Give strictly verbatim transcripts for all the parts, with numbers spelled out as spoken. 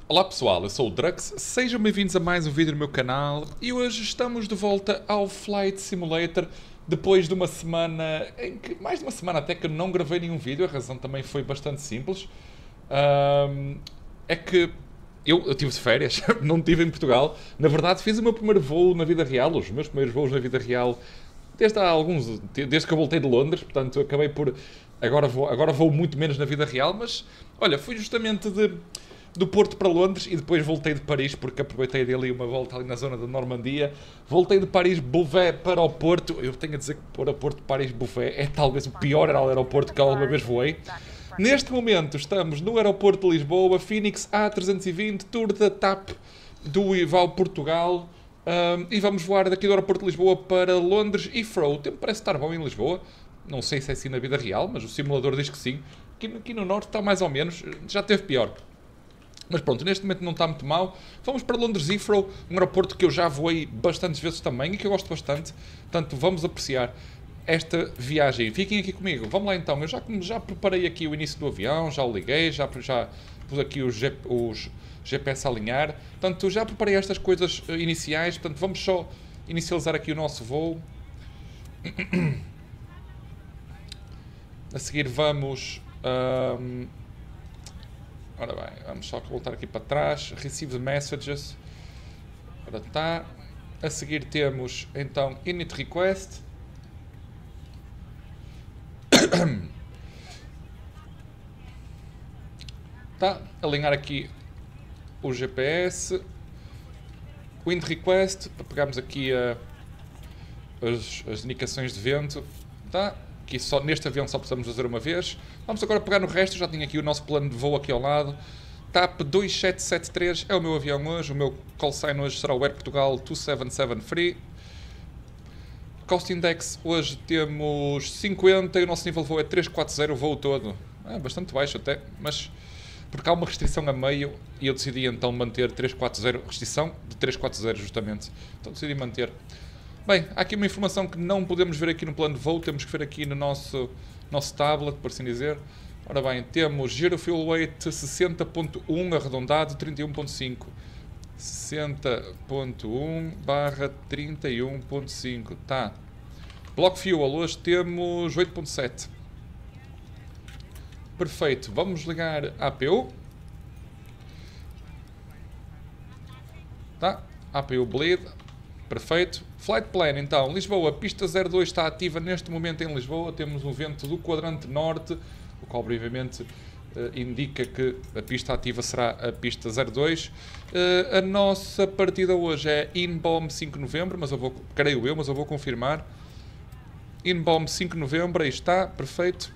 Olá pessoal, eu sou o Drux, sejam bem-vindos a mais um vídeo no meu canal e hoje estamos de volta ao Flight Simulator depois de uma semana, em que, mais de uma semana até que eu não gravei nenhum vídeo, a razão também foi bastante simples. Ahm, é que eu, eu tive de férias, não estive em Portugal, na verdade fiz o meu primeiro voo na vida real, os meus primeiros voos na vida real desde há alguns, desde que eu voltei de Londres, portanto eu acabei por, agora vou, agora vou muito menos na vida real, mas olha, fui justamente de do Porto para Londres e depois voltei de Paris porque aproveitei dali uma volta ali na zona da Normandia. Voltei de Paris-Beauvais para o Porto. Eu tenho a dizer que o aeroporto de Paris-Beauvais é talvez o pior aeroporto que alguma vez voei. Neste momento estamos no aeroporto de Lisboa, Phoenix A trezentos e vinte, tour da TAP do Ival Portugal. Um, e vamos voar daqui do aeroporto de Lisboa para Londres e Heathrow. O tempo parece estar bom em Lisboa. Não sei se é assim na vida real, mas o simulador diz que sim. Aqui, aqui no Norte está mais ou menos. Já teve pior. Mas pronto, neste momento não está muito mal. Vamos para Londres Heathrow, um aeroporto que eu já voei bastantes vezes também e que eu gosto bastante. Portanto, vamos apreciar esta viagem. Fiquem aqui comigo. Vamos lá então. Eu já, já preparei aqui o início do avião, já o liguei, já, já pus aqui os, G, os G P S a alinhar. Portanto, já preparei estas coisas iniciais. Portanto, vamos só inicializar aqui o nosso voo. A seguir vamos... Um, Ora bem, vamos só voltar aqui para trás. Receive messages. Ora está. A seguir temos então init request. Tá. Alinhar aqui o G P S. Wind request. Para pegarmos aqui a, as, as indicações de vento. Tá. Aqui só, neste avião só precisamos fazer uma vez. Vamos agora pegar no resto, já tenho aqui o nosso plano de voo aqui ao lado. TAP dois sete sete três é o meu avião hoje, o meu call sign hoje será o Air Portugal dois sete sete Free. Cost Index hoje temos cinquenta e o nosso nível de voo é trezentos e quarenta o voo todo. É bastante baixo até, mas porque há uma restrição a meio e eu decidi então manter trezentos e quarenta, restrição de trezentos e quarenta justamente. Então decidi manter. Bem, há aqui uma informação que não podemos ver aqui no plano de voo, temos que ver aqui no nosso, nosso tablet, por assim dizer. Ora bem, temos Zero Fuel Weight sessenta ponto um arredondado, trinta e um ponto cinco. sessenta ponto um barra trinta e um ponto cinco, tá. Block Fuel, hoje temos oito ponto sete. Perfeito, vamos ligar a A P U. Tá, A P U Bleed. Perfeito. Flight Plan, então, Lisboa, pista zero dois está ativa neste momento em Lisboa, temos um vento do quadrante norte, o qual brevemente eh, indica que a pista ativa será a pista zero dois. Eh, a nossa partida hoje é Inbom cinco de novembro, mas eu vou, creio eu, mas eu vou confirmar. Inbom cinco de novembro, aí está, perfeito.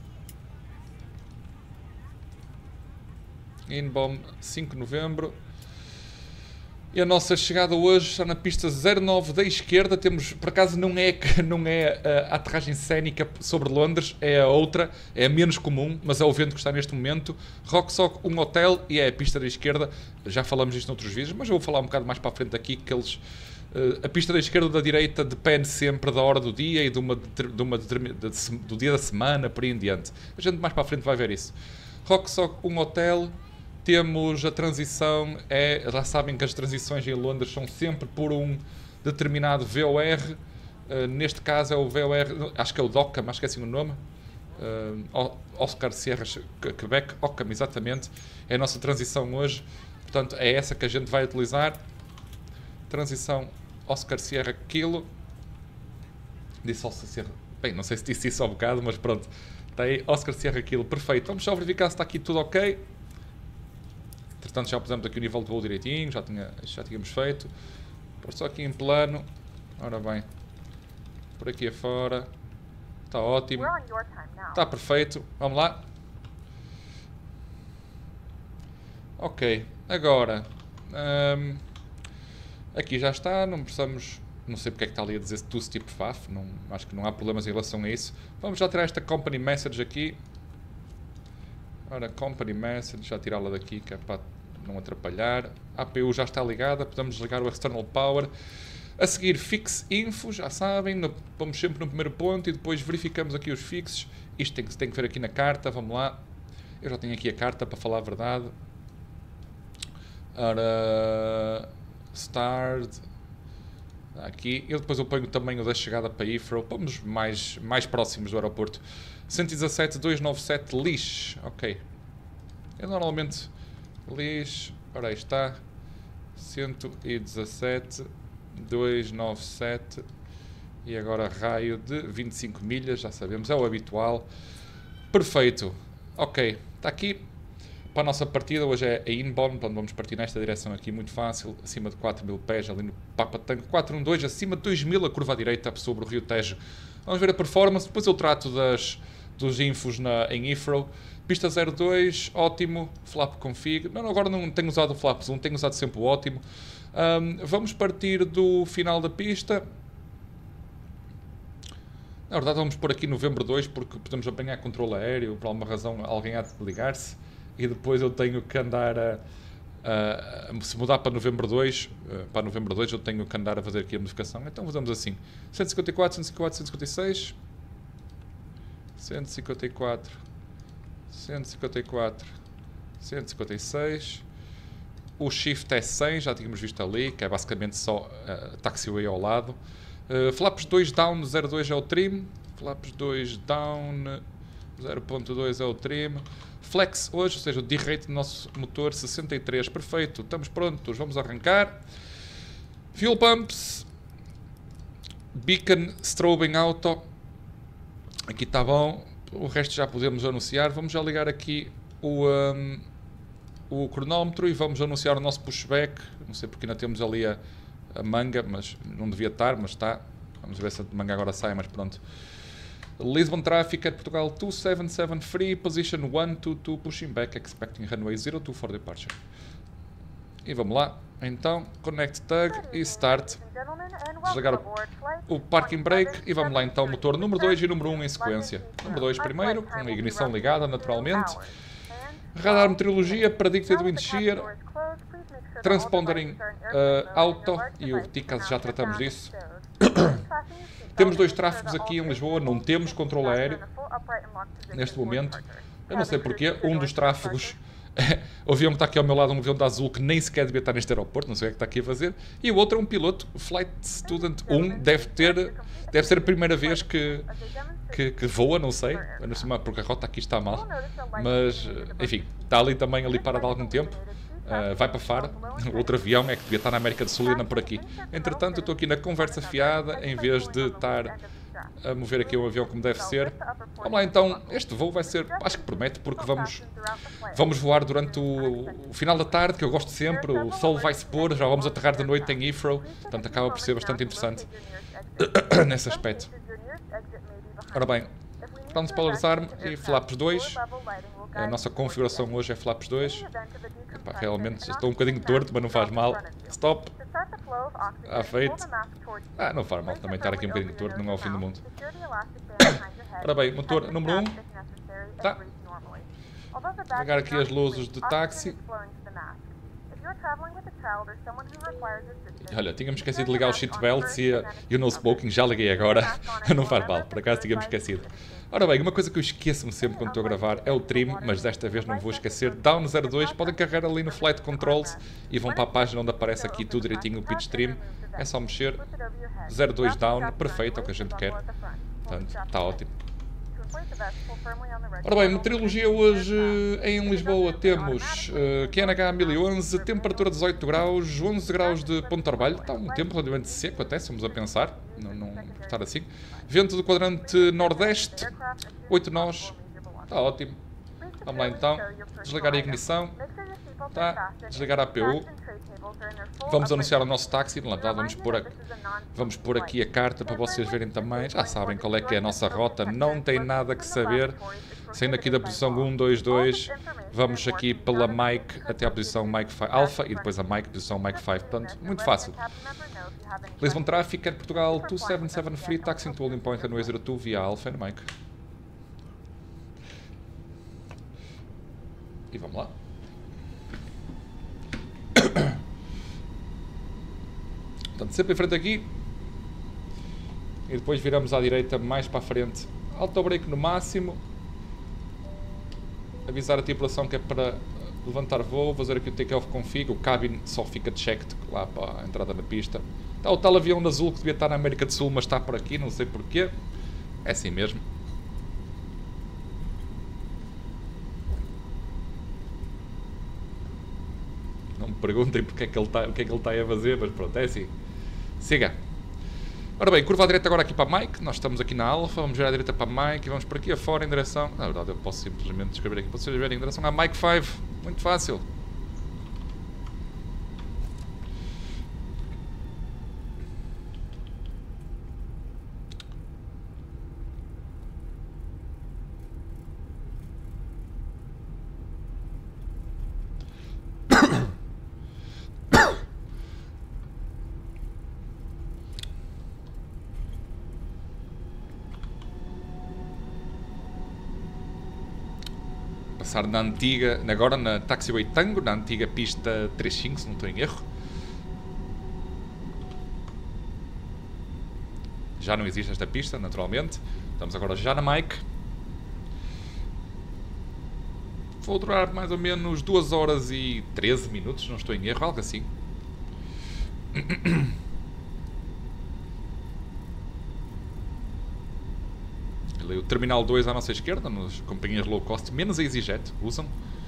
Inbom cinco de novembro. E a nossa chegada hoje está na pista zero nove da esquerda. Temos, por acaso, não é, não é a aterragem cénica sobre Londres, é a outra, é a menos comum, mas é o vento que está neste momento. Rocksock, um hotel, e é a pista da esquerda. Já falamos isto noutros vídeos, mas eu vou falar um bocado mais para a frente aqui, que eles... Uh, a pista da esquerda ou da direita depende sempre da hora do dia e de uma, de uma, de, de, do dia da semana, por aí em diante. A gente mais para a frente vai ver isso. Rocksock, um hotel... Temos a transição, é, já sabem que as transições em Londres são sempre por um determinado V O R, uh, neste caso é o V O R, acho que é o DOCAM, acho que é assim o nome, uh, Oscar Sierra Quebec, OCAM, exatamente, é a nossa transição hoje, portanto é essa que a gente vai utilizar, transição Oscar Sierra Kilo, disse Oscar Sierra, bem, não sei se disse isso há um bocado, mas pronto, está aí Oscar Sierra Kilo, perfeito, vamos só verificar se está aqui tudo ok. Portanto, já pusemos aqui o nível de voo direitinho, já, tinha, já tínhamos feito. Por só aqui em plano. Ora bem. Por aqui afora. Está ótimo. Está perfeito. Vamos lá. Ok. Agora. Um, aqui já está. Não precisamos... Não sei porque é que está ali a dizer two step F A F. Não, acho que não há problemas em relação a isso. Vamos já tirar esta company message aqui. Ora, company message, já tirá-la daqui, que é para não atrapalhar. A APU já está ligada, podemos desligar o external power. A seguir, fix info, já sabem, no, vamos sempre no primeiro ponto e depois verificamos aqui os fixes. Isto tem que, tem que ver aqui na carta, vamos lá. Eu já tenho aqui a carta, para falar a verdade. Ora, start, aqui, eu depois eu ponho também o da chegada para Heathrow, vamos mais, mais próximos do aeroporto. cento e dezassete, duzentos e noventa e sete, Lis, ok. Eu normalmente, Lis, ora aí está, cento e dezassete, duzentos e noventa e sete, e agora raio de vinte e cinco milhas, já sabemos, é o habitual. Perfeito, ok, está aqui. Para a nossa partida, hoje é a inbound, portanto vamos partir nesta direção aqui, muito fácil, acima de quatro mil pés, ali no Papa Tanque quatro um dois, acima de dois mil, a curva à direita sobre o Rio Tejo. Vamos ver a performance, depois eu trato das, dos infos na, em Heathrow. Pista zero dois, ótimo, flap config, não, agora não tenho usado o flap zoom, tenho usado sempre o ótimo. Um, vamos partir do final da pista. Na verdade vamos pôr aqui novembro dois, porque podemos apanhar controle aéreo, por alguma razão alguém há de ligar-se. E depois eu tenho que andar a, a, a se mudar para novembro dois, para novembro dois eu tenho que andar a fazer aqui a modificação. Então fazemos assim, cento e cinquenta e quatro, cento e cinquenta e quatro, cento e cinquenta e seis, cento e cinquenta e quatro, cento e cinquenta e quatro, cento e cinquenta e seis, o shift é cem, já tínhamos visto ali, que é basicamente só uh, taxiway ao lado. Uh, flaps dois down, zero dois é o trim, flaps dois down, zero ponto dois é o trim. Flex hoje, ou seja, o D-rate do nosso motor sessenta e três, perfeito, estamos prontos, vamos arrancar. Fuel pumps, beacon, strobing auto, aqui está bom, o resto já podemos anunciar. Vamos já ligar aqui o, um, o cronómetro e vamos anunciar o nosso pushback. Não sei porque ainda temos ali a, a manga, mas não devia estar, mas está. Vamos ver se a manga agora sai, mas pronto. Lisbon Traffic at Portugal two seven seven free, position one two two, pushing back, expecting runway zero two for departure. E vamos lá, então, connect tag e start. Desligar o, o parking brake e vamos lá então, motor número dois e número um em sequência. Número dois primeiro, com a ignição ligada naturalmente. Radar meteorologia, predicted wind shear, transpondering uh, auto e o T C A S já tratamos disso. Temos dois tráfegos aqui em Lisboa, não temos controle aéreo neste momento. Eu não sei porquê, um dos tráfegos, o avião que está aqui ao meu lado, um avião da Azul que nem sequer devia estar neste aeroporto, não sei o que está aqui a fazer, e o outro é um piloto, Flight Student um, deve ter, deve ser a primeira vez que, que, que voa, não sei, não sei porque a rota aqui está mal, mas enfim, está ali também ali parado há algum tempo. Uh, vai para Faro, o outro avião é que devia estar na América do Sul e não por aqui. Entretanto, eu estou aqui na conversa fiada, em vez de estar a mover aqui o avião como deve ser. Vamos lá então, este voo vai ser, acho que promete, porque vamos, vamos voar durante o, o final da tarde, que eu gosto sempre, o sol vai se pôr, já vamos aterrar de noite em Heathrow, portanto acaba por ser bastante interessante nesse aspecto. Ora bem, vamos polarizar e flaps dois. A nossa configuração hoje é flaps dois. Epá, realmente estou um bocadinho torto, mas não faz mal. Stop. Ah, feito. Ah, não faz mal também estar aqui um bocadinho torto, não é o fim do mundo. Ora bem, motor número um. Tá. Ligar aqui as luzes de táxi. Olha, tínhamos esquecido de ligar os seatbelts e, e o no smoking, já liguei agora. Não faz mal, por acaso tínhamos esquecido. Ora bem, uma coisa que eu esqueço-me sempre quando estou a gravar é o trim, mas desta vez não me vou esquecer. Down zero dois, podem carregar ali no Flight Controls e vão para a página onde aparece aqui tudo direitinho o pitch trim. É só mexer. zero dois down, perfeito, é o que a gente quer. Portanto, está ótimo. Ora bem, meteorologia hoje em Lisboa temos uh, Q N H mil e onze, temperatura dezoito graus, onze graus de ponto de orvalho, está um tempo relativamente seco até, estamos a pensar, não, não estar assim. Vento do quadrante nordeste, oito nós, está ótimo. Vamos lá então, desligar a ignição, tá, desligar a A P U. Vamos anunciar o nosso táxi, vamos pôr, a, vamos pôr aqui a carta para vocês verem também. Já sabem qual é que é a nossa rota, não tem nada que saber. Saindo aqui da posição um, dois, dois, vamos aqui pela Mike até a posição Mike Alpha e depois a Mike, posição Mike cinco. Portanto, muito fácil. Lisbon Traffic, at Portugal, two seven seven free, taxi into holding point runway zero two via Alpha and Mike. E vamos lá. Portanto, sempre em frente aqui e depois viramos à direita mais para a frente, auto break no máximo, avisar a tripulação que é para Levantar voo, fazer aqui o take-off config, o cabin só fica checked lá para a entrada na pista. Está o tal avião azul que devia estar na América do Sul, mas está por aqui, não sei porquê. É assim mesmo. Não me perguntem porque é que ele está, o que é que ele está a fazer, mas pronto, é assim. Siga. Ora bem, curva à direita agora aqui para Mike. Nós estamos aqui na Alfa, vamos virar à direita para Mike e vamos por aqui afora em direção... Na verdade eu posso simplesmente escrever aqui para vocês verem em direção a Mike cinco. Muito fácil. Passar na antiga, agora na Taxiway Tango, na antiga pista trinta e cinco, se não estou em erro. Já não existe esta pista, naturalmente. Estamos agora já na Mike. Vou durar mais ou menos duas horas e treze minutos, não estou em erro, algo assim. O Terminal dois à nossa esquerda, nas companhias low cost, menos a EasyJet, usam.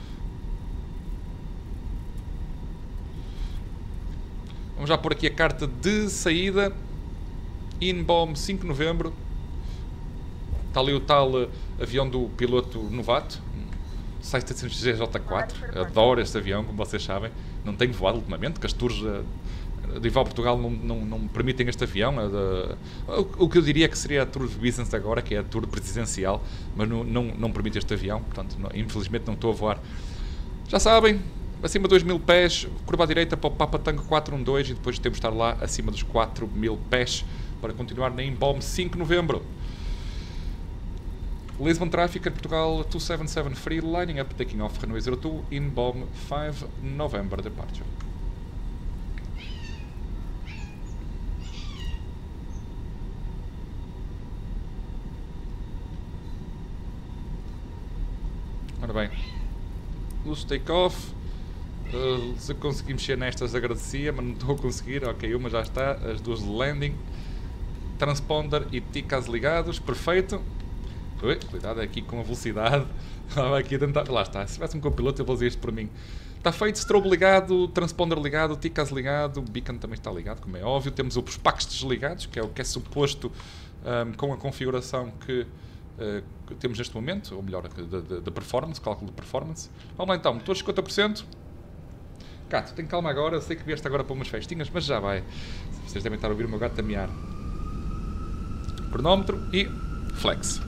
Vamos já pôr aqui a carta de saída. Inbom cinco de novembro. Está ali o tal avião do piloto novato, seis mil setecentos G J quatro. Adoro este avião, como vocês sabem. Não tenho voado ultimamente, que as tours de Ival Portugal não, não, não permitem este avião. O, o que eu diria que seria a Tour de Business agora, que é a Tour presidencial, mas não, não, não permite este avião, portanto, não, infelizmente não estou a voar. Já sabem, acima de dois mil pés, curva à direita para o Papa Tango quatro um dois e depois temos de estar lá acima dos quatro mil pés para continuar na Inbom cinco de novembro. Lisbon Traffic in Portugal two seven seven free, lining up, taking off runway zero two, Inbom five November departure. Ora bem, luz take-off, uh, se eu conseguir mexer nestas agradecia, mas não estou a conseguir. Ok, uma já está, as duas de landing, transponder e ticas ligados, perfeito. Ui, cuidado aqui com a velocidade, estava aqui a tentar, lá está, se tivesse um copiloto eu vou fazer isto por mim. Está feito, strobe ligado, transponder ligado, ticas ligado, beacon também está ligado, como é óbvio. Temos os packs desligados, que é o que é suposto um, com a configuração que Uh, que temos neste momento, ou melhor, da performance, cálculo de performance. Vamos lá então, motores cinquenta por cento. Gato, tem calma agora, sei que vieste agora para umas festinhas, mas já vai. Vocês devem estar a ouvir o meu gato a mear. Cronómetro e flex.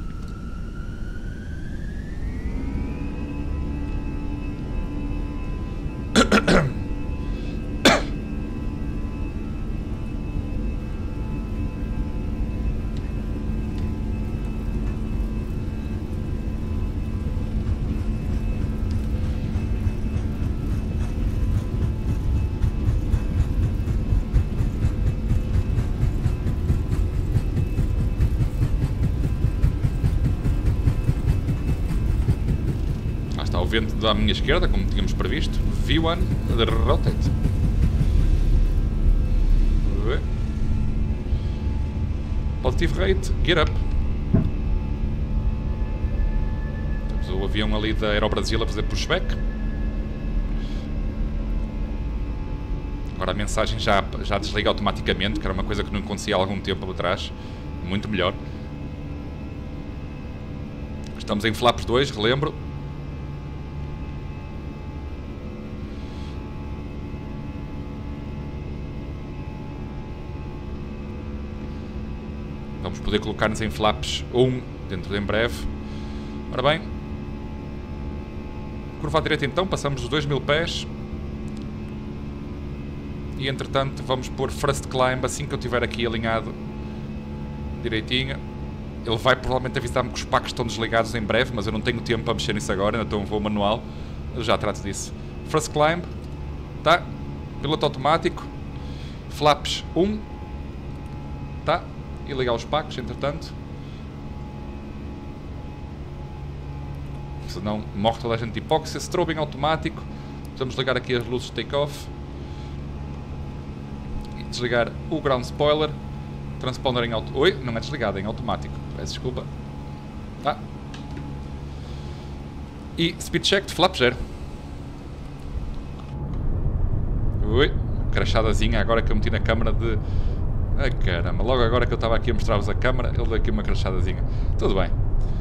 Vento da minha esquerda, como tínhamos previsto. V um de rotate. Positive rate, gear up. Temos o avião ali da Aerobrasil a fazer pushback. Agora a mensagem já, já desliga automaticamente, que era uma coisa que não acontecia há algum tempo atrás. Muito melhor. Estamos em flaps dois, relembro. Vamos poder colocar-nos em flaps um dentro de em breve. Ora bem, curva à direita então, passamos os dois mil pés e entretanto vamos pôr first climb assim que eu estiver aqui alinhado direitinho. Ele vai provavelmente avisar-me que os packs estão desligados em breve, mas eu não tenho tempo para mexer nisso agora, ainda estou um voo manual. Eu já trato disso. First climb, tá? Piloto automático, flaps um, tá? E ligar os packs, entretanto. Senão morre toda a gente de hipóxia. Strobing automático. Podemos ligar aqui as luzes de take-off. E desligar o ground spoiler. Transponder em auto... Oi, não é desligado, é em automático. Peço desculpa. Ah. E speed check de flap zero. Ui, crachadazinha agora que eu meti na câmara de... Ai caramba, logo agora que eu estava aqui a mostrar-vos a câmara, ele deu aqui uma crachadazinha. Tudo bem.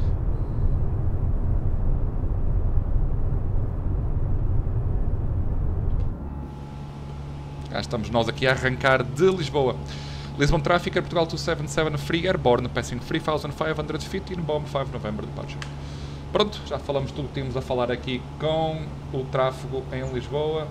Cá estamos nós aqui a arrancar de Lisboa. Lisbon Traffic, Portugal dois sete sete Free Airborne, passing três mil quinhentos e quinze, bomb cinco November departure. Pronto, já falamos tudo o que tínhamos a falar aqui com o tráfego em Lisboa.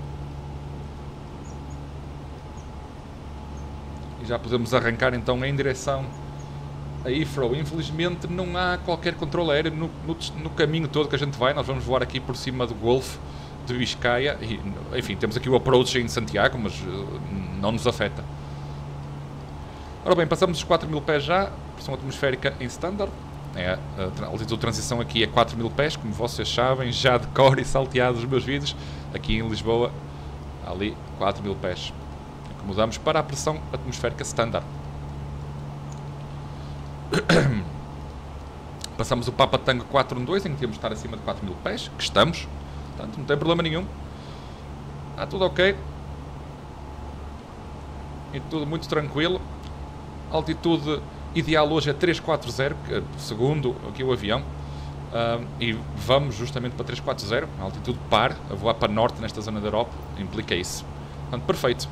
E já podemos arrancar então em direção a Heathrow. Infelizmente não há qualquer controle aéreo no, no, no caminho todo que a gente vai. Nós vamos voar aqui por cima do Golfo de Biscaia. E, enfim, temos aqui o approach em Santiago, mas uh, não nos afeta. Ora bem, passamos os quatro mil pés já. Pressão atmosférica em standard. É, a altitude de transição aqui é quatro mil pés, como vocês sabem, já de cor e salteado os meus vídeos. Aqui em Lisboa, ali quatro mil pés. Mudamos para a pressão atmosférica standard. Passamos o Papa Tango quatro um dois, em que temos de estar acima de quatro mil pés, que estamos. Portanto, não tem problema nenhum. Está tudo ok. E tudo muito tranquilo. A altitude ideal hoje é trezentos e quarenta, segundo aqui o avião. Uh, e vamos justamente para trezentos e quarenta, a altitude par, a voar para norte nesta zona da Europa, implica isso. Portanto, perfeito.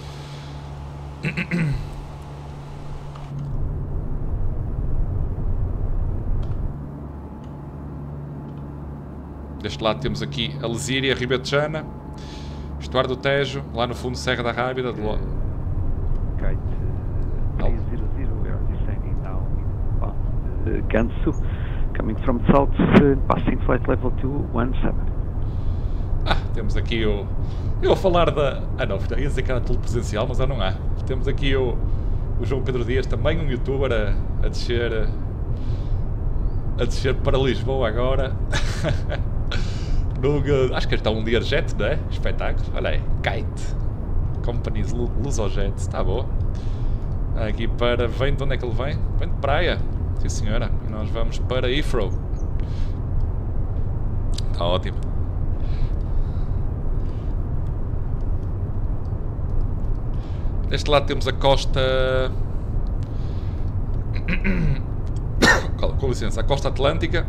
Deste lado temos aqui a Lesíria, Ribetejana, Estuário do Tejo, lá no fundo Serra da Rábida. De lo... Kite three zero zero, we are descending now in Gansu, coming from south, passing flight level two one seven. Ah, temos aqui o... Eu vou falar da... Ah não, ia dizer que era tudo presencial, mas já não há. Temos aqui o, o João Pedro Dias, também um youtuber, a, a descer... A descer para Lisboa agora. no, acho que está um Learjet, não é? Espetáculo. Olha aí, Kite. Companies Lusojet, está boa. Aqui para... Vem de onde é que ele vem? Vem de praia. Sim senhora. E nós vamos para Heathrow. Está ótimo. Deste lado temos a costa... Com licença, a costa atlântica.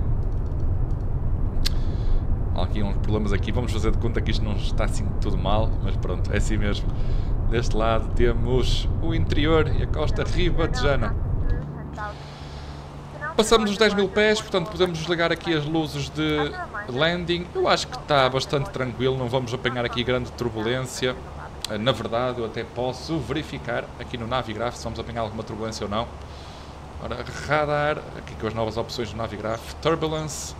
Há aqui uns problemas aqui, vamos fazer de conta que isto não está assim tudo mal, mas pronto, é assim mesmo. Deste lado temos o interior e a costa ribatejana. Passamos os dez mil pés, portanto podemos desligar aqui as luzes de landing. Eu acho que está bastante tranquilo, não vamos apanhar aqui grande turbulência. Na verdade, eu até posso verificar aqui no Navigraph se vamos apanhar alguma turbulência ou não. Ora, radar, aqui com as novas opções do Navigraph, Turbulence.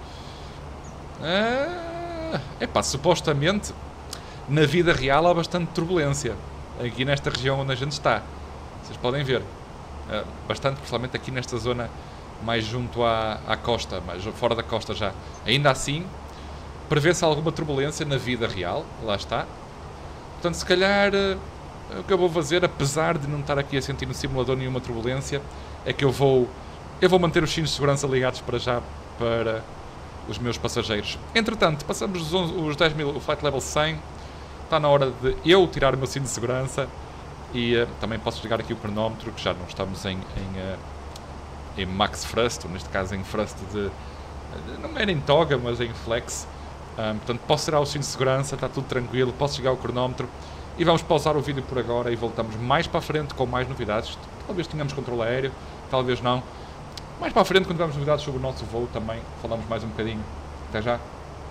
É epá, supostamente na vida real há bastante turbulência aqui nesta região onde a gente está. Vocês podem ver, é, bastante, principalmente aqui nesta zona mais junto à, à costa, mais fora da costa já. Ainda assim, prevê-se alguma turbulência na vida real, lá está. Portanto, se calhar, o que eu vou fazer, apesar de não estar aqui a sentir no simulador nenhuma turbulência, é que eu vou, eu vou manter os sinos de segurança ligados para já para os meus passageiros. Entretanto, passamos os, onze, os dez mil, o flight level cem, está na hora de eu tirar o meu sino de segurança e uh, também posso ligar aqui o cronómetro, que já não estamos em, em, uh, em max thrust, ou neste caso em thrust de, não era em toga, mas em flex. Um, portanto, posso tirar o sino de segurança, está tudo tranquilo, posso chegar ao cronómetro e vamos pausar o vídeo por agora e voltamos mais para a frente com mais novidades. Talvez tenhamos controle aéreo, talvez não. Mais para a frente, quando tivermos novidades sobre o nosso voo, também falamos mais um bocadinho. Até já.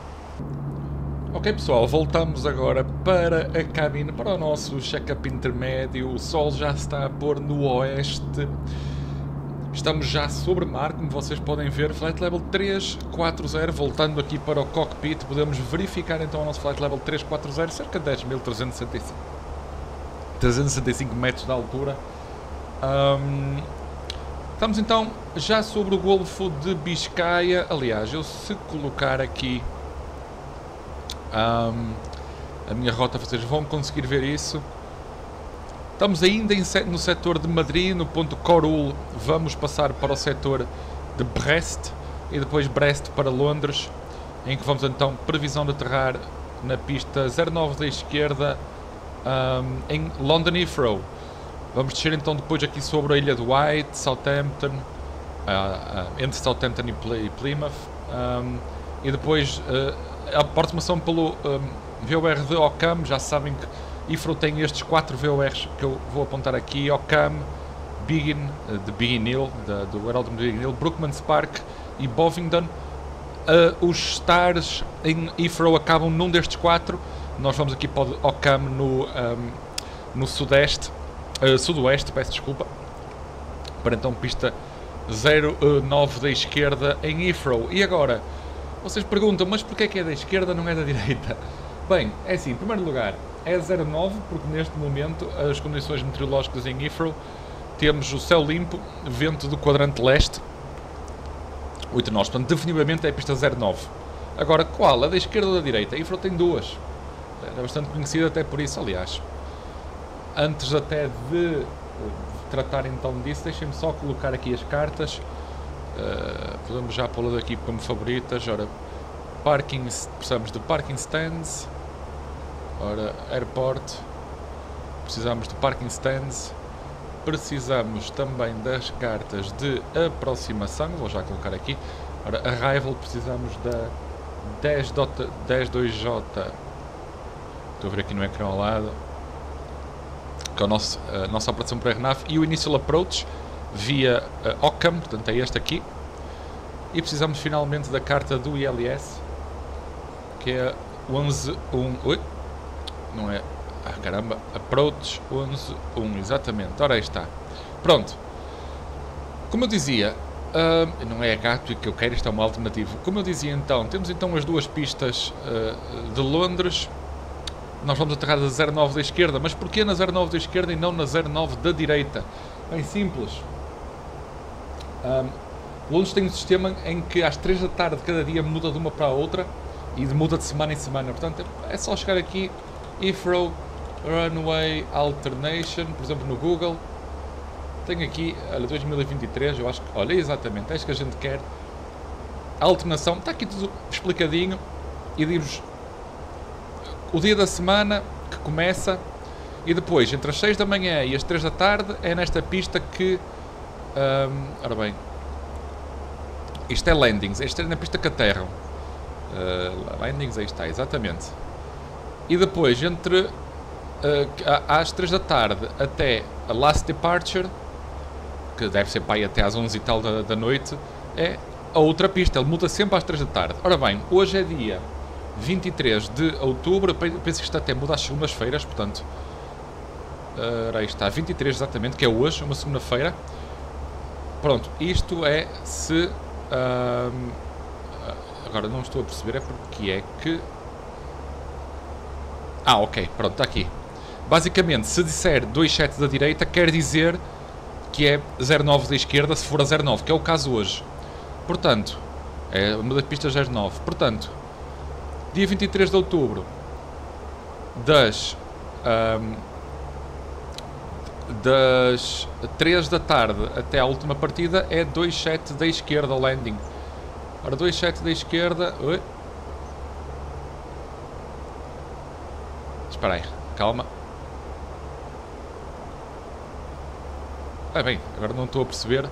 Ok pessoal, voltamos agora para a cabine, para o nosso check-up intermédio. O sol já está a pôr no oeste. Estamos já sobre mar, como vocês podem ver, flight level trezentos e quarenta, voltando aqui para o cockpit, podemos verificar então o nosso flight level trezentos e quarenta, cerca de dez mil trezentos e sessenta e cinco, trezentos e sessenta e cinco metros de altura. Um, estamos então já sobre o Golfo de Biscaia. Aliás, eu se colocar aqui um, a minha rota, vocês vão conseguir ver isso. Estamos ainda em, no setor de Madrid, no ponto Corul, vamos passar para o setor de Brest e depois Brest para Londres, em que vamos então, previsão de aterrar na pista zero nove da esquerda um, em London Heathrow. Vamos descer então depois aqui sobre a ilha de White, Southampton, uh, uh, entre Southampton e, Pl e Plymouth, um, e depois uh, a aproximação pelo um, V O R de Ockham. Já sabem que Heathrow tem estes quatro V O Rs que eu vou apontar aqui: Ockham, Biggin, uh, de Biggin Hill, da, do aeródromo de Biggin Hill, Brookmans Park e Bovingdon. Uh, os stars em Heathrow acabam num destes quatro. Nós vamos aqui para o Ockham no, um, no sudeste, uh, sudoeste, peço desculpa, para então pista zero nove da esquerda em Heathrow. E agora, vocês perguntam, mas porquê é que é da esquerda, não é da direita? Bem, é assim, em primeiro lugar, é zero nove, porque neste momento as condições meteorológicas em Heathrow, temos o céu limpo, vento do quadrante leste, oito nós, portanto, definitivamente é a pista zero nove. Agora, qual? A da esquerda ou da direita? A Heathrow tem duas. É bastante conhecida até por isso, aliás. Antes até de tratar então disso, deixem-me só colocar aqui as cartas. Uh, podemos já pô-las aqui como favoritas. Ora, parking, precisamos de parking stands. Ora, airport. Precisamos de parking stands. Precisamos também das cartas de aproximação. Vou já colocar aqui. Ora, arrival, precisamos da dez dois J. Estou a ver aqui no ecrã ao lado, que é a nossa, a nossa operação para a R N A V, e o Initial Approach via uh, Ockham, portanto é este aqui. E precisamos finalmente da carta do I L S, que é onze um. Ui, não é? Ah, caramba, Approach onze um, exatamente. Ora, aí está. Pronto. Como eu dizia, uh, não é a Gatwick que eu quero, isto é uma alternativa. Como eu dizia então, temos então as duas pistas uh, de Londres. Nós vamos aterrar da zero nove da esquerda, mas porquê na zero nove da esquerda e não na zero nove da direita? Bem simples. Um, Londres tem um sistema em que às três da tarde cada dia muda de uma para a outra e muda de semana em semana. Portanto, é só chegar aqui, Heathrow Runway Alternation, por exemplo no Google. Tenho aqui, olha, dois mil e vinte e três, eu acho que, olha, exatamente, é isto que a gente quer. A alternação, está aqui tudo explicadinho e digo-vos o dia da semana que começa, e depois entre as seis da manhã e as três da tarde é nesta pista que um, ora bem, isto é landings, isto é na pista que aterram, uh, landings, aí está, exatamente. E depois entre uh, às três da tarde até a last departure, que deve ser para aí até às onze e tal da, da noite, é a outra pista, ele muda sempre às três da tarde. Ora bem, hoje é dia vinte e três de outubro, penso que isto até muda às segundas-feiras, portanto, uh, aí está, vinte e três exatamente, que é hoje, uma segunda-feira. Pronto, isto é se, uh, agora não estou a perceber, é porque é que, ah, ok, pronto, está aqui. Basicamente, se disser dois sete da direita, quer dizer que é zero nove da esquerda, se for a zero nove, que é o caso hoje. Portanto, é uma das pistas zero nove, portanto, dia vinte e três de outubro, das, um, das três da tarde até à última partida, é dois sete da esquerda o landing. Ora, dois sete da esquerda... Ui. Espera aí, calma. Ah, bem, agora não estou a perceber.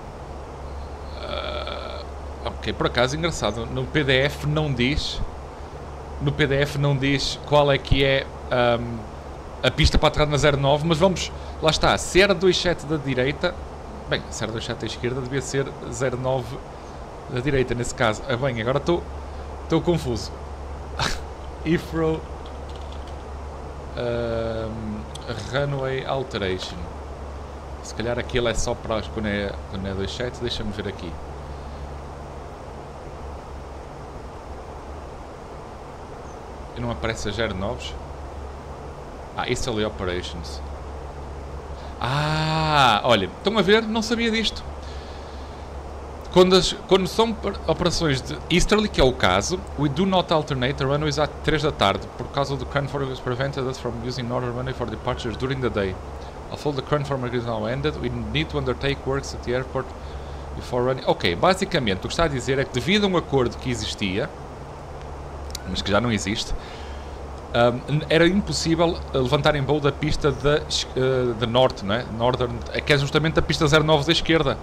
Uh, ok, por acaso, engraçado, no P D F não diz... No P D F não diz qual é que é um, a pista para aterrar na zero nove, mas vamos, lá está, se era dois sete da direita, bem, se era dois sete da esquerda, devia ser zero nove da direita, nesse caso. Ah, bem, agora estou estou confuso. Heathrow um, Runway Alteration. Se calhar aquilo é só para quando é, quando é dois sete, deixa-me ver aqui. E não aparece a zero nove? Ah, isso ali, Operations. Ah, olha, estão a ver? Não sabia disto. Quando, as, quando são operações de easterly, que é o caso, we do not alternate the runways às três da tarde, por causa do current forecast prevented us from using northern runway for departures during the day. Although the current forecast is now ended, we need to undertake works at the airport before running... Ok, basicamente o que está a dizer é que devido a um acordo que existia, mas que já não existe, um, era impossível levantar em voo da pista de, uh, de norte, não é? Northern, que é justamente a pista zero nove da esquerda.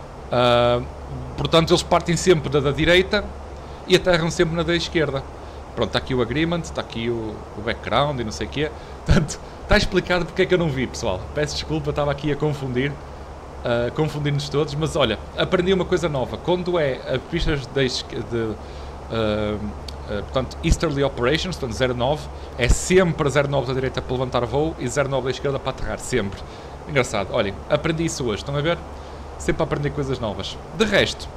Uh, portanto, eles partem sempre da, da direita e aterram sempre na da esquerda. Pronto, está aqui o agreement, está aqui o, o background e não sei o quê. Portanto, está explicado porque é que eu não vi, pessoal. Peço desculpa, estava aqui a confundir, uh, confundir-nos todos, mas olha, aprendi uma coisa nova. Quando é a pistas de, de uh, uh, portanto, Easterly Operations, portanto zero nove, é sempre zero nove da direita para levantar voo e zero nove da esquerda para aterrar, sempre. Engraçado, olhem, aprendi isso hoje, estão a ver? Sempre a aprender coisas novas. De resto,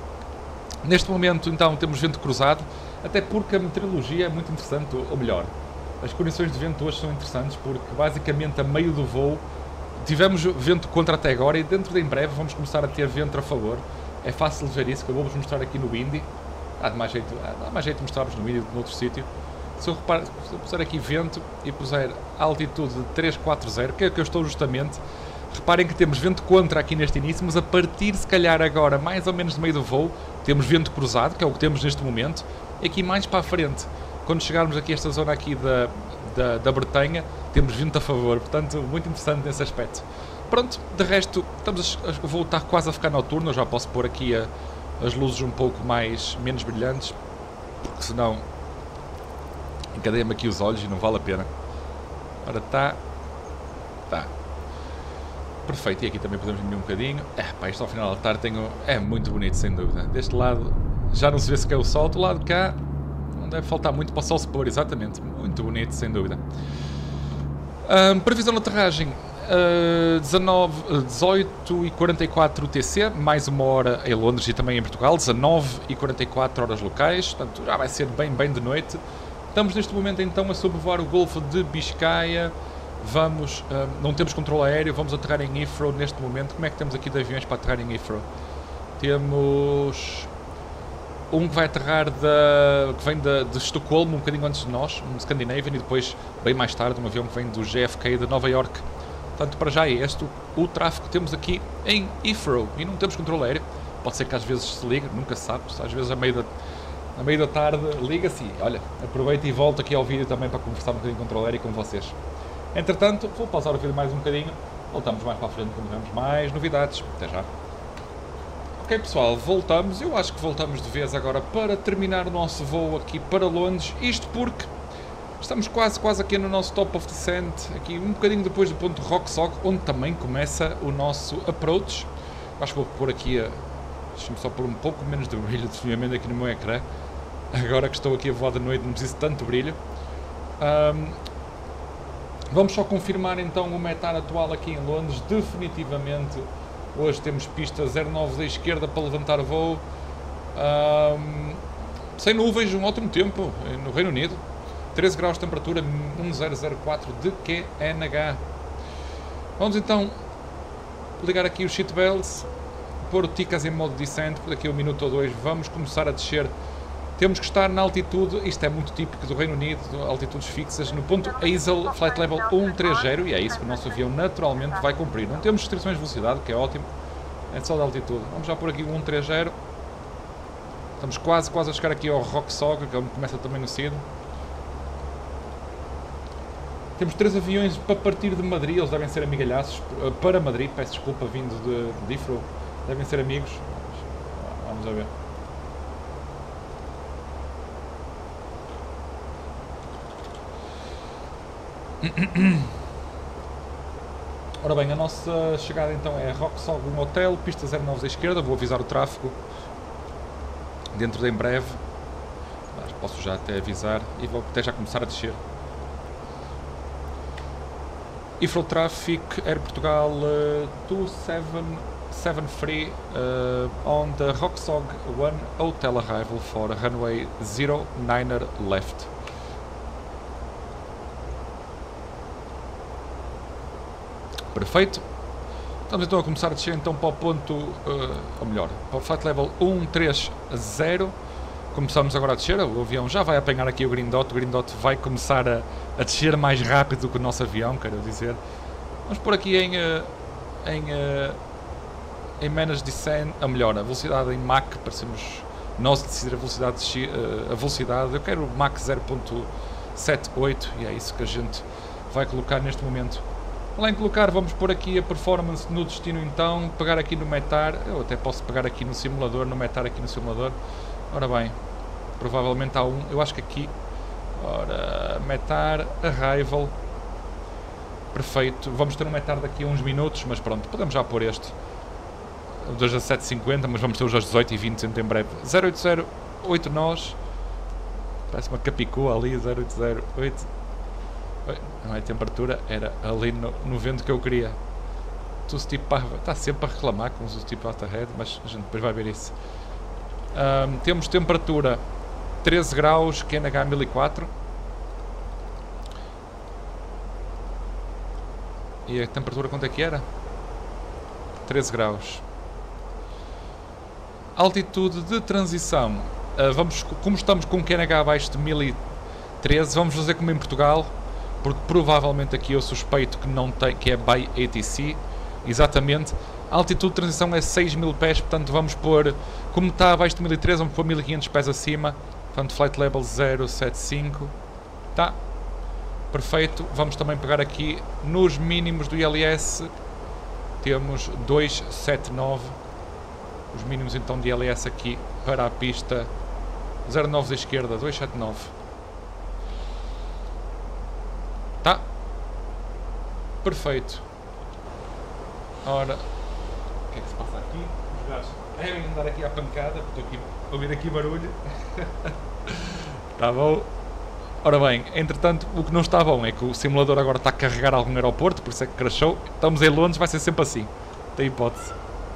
neste momento então temos vento cruzado, até porque a meteorologia é muito interessante, ou melhor, as condições de vento hoje são interessantes porque basicamente a meio do voo tivemos vento contra até agora e dentro de em breve vamos começar a ter vento a favor. É fácil de ver isso, que eu vou-vos mostrar aqui no Indy. Ah, dá mais jeito, dá mais jeito de mostrar-vos no Indy do que noutro sítio. Se eu, reparo, se eu puser aqui vento e puser altitude de trezentos e quarenta, que é o que eu estou justamente, reparem que temos vento contra aqui neste início, mas a partir, se calhar agora, mais ou menos no meio do voo, temos vento cruzado, que é o que temos neste momento, e aqui mais para a frente, quando chegarmos aqui a esta zona aqui da, da, da Bretanha, temos vento a favor, portanto, muito interessante nesse aspecto. Pronto, de resto, estamos a, o voo está quase a ficar noturno, eu já posso pôr aqui a, as luzes um pouco mais, menos brilhantes, porque senão encadeia-me aqui os olhos e não vale a pena. Ora, está, está. Perfeito, e aqui também podemos diminuir um bocadinho. É, pá, isto ao final da tarde tenho... é muito bonito, sem dúvida. Deste lado já não se vê sequer o sol, do lado de cá não deve faltar muito para o sol se pôr, exatamente. Muito bonito, sem dúvida. Um, previsão de aterragem, uh, dezanove, dezoito e quarenta e quatro U T C, mais uma hora em Londres e também em Portugal, dezanove e quarenta e quatro horas locais, portanto já vai ser bem, bem de noite. Estamos neste momento então a sobrevoar o Golfo de Biscaia. Vamos, uh, não temos controle aéreo, vamos aterrar em Heathrow neste momento. Como é que temos aqui de aviões para aterrar em Heathrow? Temos um que vai aterrar da, que vem de, de Estocolmo, um bocadinho antes de nós, um Scandinavian, e depois, bem mais tarde, um avião que vem do J F K de Nova York. Portanto, para já é este o, o tráfego que temos aqui em Heathrow e não temos controle aéreo. Pode ser que às vezes se ligue, nunca se sabe, às vezes a meio da, a meio da tarde liga-se. Olha, aproveito e volto aqui ao vídeo também para conversar um bocadinho com o controle aéreo com vocês. Entretanto, vou pausar o vídeo mais um bocadinho, voltamos mais para a frente quando tivermos mais novidades. Até já. Ok pessoal, voltamos, eu acho que voltamos de vez agora para terminar o nosso voo aqui para Londres, isto porque estamos quase, quase aqui no nosso top of descent, aqui um bocadinho depois do ponto de Roxog, onde também começa o nosso approach. Acho que vou pôr aqui, a... deixa-me só pôr um pouco menos de brilho definitivamente aqui no meu ecrã, agora que estou aqui a voar de noite não preciso de tanto brilho. Um... Vamos só confirmar então o metar atual aqui em Londres, definitivamente. Hoje temos pista zero nove da esquerda para levantar voo, um, sem nuvens, um ótimo tempo no Reino Unido, treze graus de temperatura, um zero zero quatro de Q N H. Vamos então ligar aqui os seatbelts, pôr o Ticas em modo descent, por daqui a um minuto ou dois vamos começar a descer. Temos que estar na altitude, isto é muito típico do Reino Unido, altitudes fixas, no ponto Hazel, flight level cento e trinta, e é isso que o nosso avião naturalmente vai cumprir. Não temos restrições de velocidade, que é ótimo, é só de altitude. Vamos já por aqui o cento e trinta. Estamos quase, quase a chegar aqui ao Roxog, que é onde começa também no C I D. Temos três aviões para partir de Madrid, eles devem ser amigalhaços, para Madrid, peço desculpa, vindo de, de Heathrow, devem ser amigos. Vamos a ver. Ora bem, a nossa chegada então é Roxog, um hotel, pista zero nove da esquerda, vou avisar o tráfego dentro de em breve, mas posso já até avisar e vou até já começar a descer. Heathrow Traffic, Air Portugal uh, dois sete sete três uh, on the Roxog one hotel arrival for runway zero niner left. Perfeito. Estamos então a começar a descer então para o ponto, uh, ou melhor, para o flight level um três zero. Começamos agora a descer, o avião já vai apanhar aqui o Green Dot, o Green Dot vai começar a, a descer mais rápido do que o nosso avião, quero dizer. Vamos pôr aqui em, uh, em, uh, em Manage Descent, a melhor, a velocidade em Mach, parecemos nós decidir a velocidade, de, uh, a velocidade, eu quero Mach zero ponto setenta e oito e é isso que a gente vai colocar neste momento. Além de colocar, vamos pôr aqui a performance no destino então, pegar aqui no Metar, eu até posso pegar aqui no simulador, no Metar aqui no simulador. Ora bem, provavelmente há um, eu acho que aqui, ora, Metar, Arrival, perfeito, vamos ter um Metar daqui a uns minutos, mas pronto, podemos já pôr este, dos sete e cinquenta, mas vamos ter os às dezoito e vinte em breve. Zero oito zero oito nós, parece uma capicua ali, zero oito zero oito, não é temperatura, era ali no, no vento que eu queria. Tu tipo, está sempre a reclamar com os tipo after head, mas a gente depois vai ver isso. Um, temos temperatura treze graus, Q N H mil e quatro. E a temperatura quanto é que era? treze graus. Altitude de transição. Uh, vamos, como estamos com Q N H abaixo de mil e treze, vamos fazer como em Portugal, porque provavelmente aqui eu suspeito que não tem, que é by A T C. Exatamente. A altitude de transição é seis mil pés, portanto vamos pôr, como está abaixo de mil e treze, vamos pôr mil e quinhentos pés acima, portanto flight level zero sete cinco, tá, perfeito. Vamos também pegar aqui nos mínimos do I L S, temos duzentos e setenta e nove, os mínimos então de I L S aqui para a pista, zero nove da esquerda, duzentos e setenta e nove, tá, perfeito. Ora, o que é que se passa aqui? Os gajos devem andar aqui à pancada, porque estou aqui a ouvir aqui barulho. Está bom. Ora bem, entretanto, o que não está bom é que o simulador agora está a carregar algum aeroporto, por isso é que crashou. Estamos em Londres, vai ser sempre assim. Tem hipótese.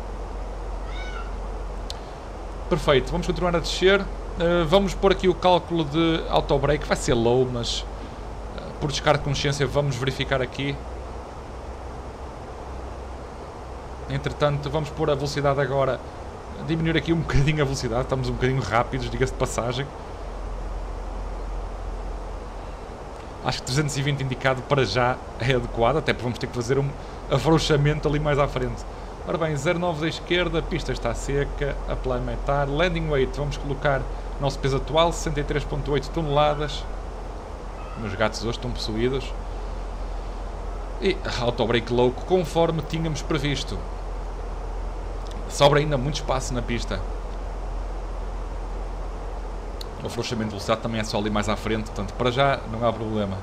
Perfeito, vamos continuar a descer. Uh, vamos pôr aqui o cálculo de auto-break, vai ser low, mas uh, por descarte de consciência vamos verificar aqui. Entretanto, vamos pôr a velocidade agora, diminuir aqui um bocadinho a velocidade, estamos um bocadinho rápidos, diga-se de passagem. Acho que trezentos e vinte indicado para já é adequado, até porque vamos ter que fazer um afrouxamento ali mais à frente. Ora bem, zero nove da esquerda, a pista está seca, apply metar, landing weight, vamos colocar o nosso peso atual, sessenta e três vírgula oito toneladas. Meus gatos hoje estão possuídos. E auto-break low, conforme tínhamos previsto. Sobra ainda muito espaço na pista. O afrouxamento de velocidade também é só ali mais à frente, portanto para já não há problema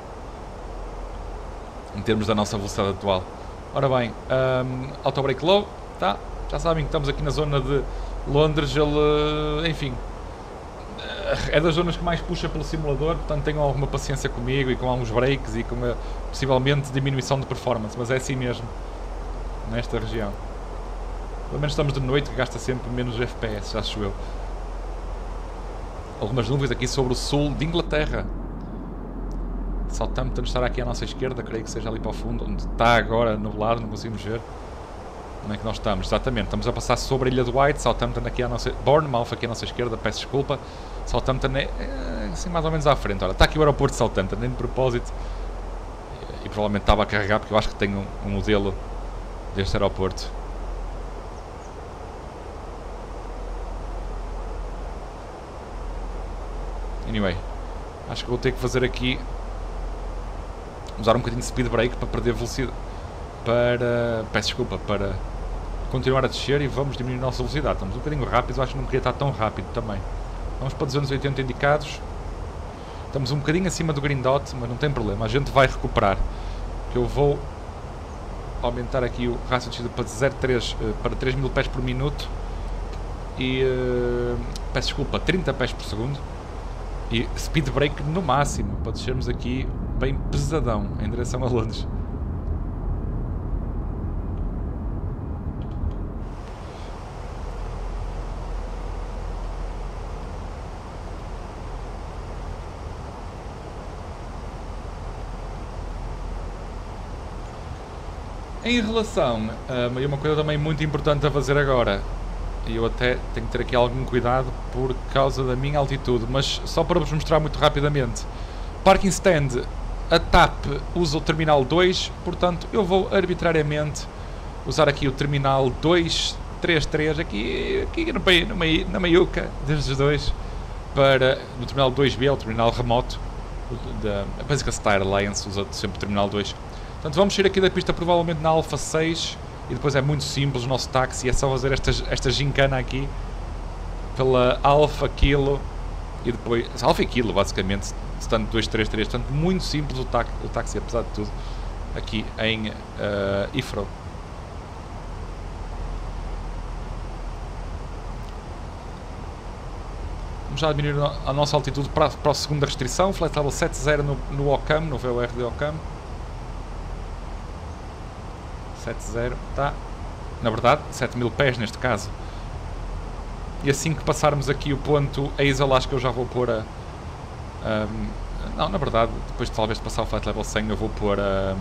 em termos da nossa velocidade atual. Ora bem, um, auto-break low, tá? Já sabem que estamos aqui na zona de Londres, ele, enfim, é das zonas que mais puxa pelo simulador, portanto tenham alguma paciência comigo e com alguns breaks e com a, possivelmente diminuição de performance, mas é assim mesmo nesta região. Pelo menos estamos de noite, que gasta sempre menos F P S, acho eu. Algumas nuvens aqui sobre o sul de Inglaterra. Southampton estará aqui à nossa esquerda, creio que seja ali para o fundo, onde está agora nublado, não conseguimos ver. Onde é que nós estamos? Exatamente, estamos a passar sobre a Ilha de White, Southampton aqui à nossa... Bournemouth aqui à nossa esquerda, peço desculpa. Southampton é, é assim mais ou menos à frente. Ora, está aqui o aeroporto de Southampton, nem de propósito. E, e provavelmente estava a carregar, porque eu acho que tenho um, um modelo deste aeroporto. Anyway, acho que vou ter que fazer aqui, usar um bocadinho de speed brake para perder velocidade, para, peço desculpa, para continuar a descer e vamos diminuir a nossa velocidade. Estamos um bocadinho rápidos, acho que não queria estar tão rápido também. Vamos para duzentos e oitenta indicados, estamos um bocadinho acima do Green Dot, mas não tem problema, a gente vai recuperar. Eu vou aumentar aqui o rácio de descida para zero vírgula três, para três mil pés por minuto e, uh, peço desculpa, trinta pés por segundo. E speed brake no máximo, para descermos aqui bem pesadão, em direção a Londres. Em relação a uma coisa também muito importante a fazer agora, e eu até tenho que ter aqui algum cuidado por causa da minha altitude, mas só para vos mostrar muito rapidamente. Parking stand, a T A P usa o terminal dois, portanto eu vou arbitrariamente usar aqui o terminal dois três três, aqui, aqui no, no, na meiuca destes dois, para, no terminal dois B, o terminal remoto, da Basic Star Alliance usa sempre o terminal dois. Portanto vamos sair aqui da pista provavelmente na Alfa seis, e depois é muito simples o nosso táxi, é só fazer esta, esta gincana aqui, pela Alfa Kilo, e depois, Alfa e Kilo basicamente, stand dois três três, portanto muito simples o, tá, o táxi apesar de tudo, aqui em uh, Heathrow. Vamos já diminuir a nossa altitude para, para a segunda restrição, flight level sete zero no, no OCAM, no V O R de OCAM. sete zero, tá, na verdade, sete mil pés neste caso. E assim que passarmos aqui o ponto Hazel, acho que eu já vou pôr a... Um, não, na verdade, depois de talvez de passar o flight level cem, eu vou pôr a,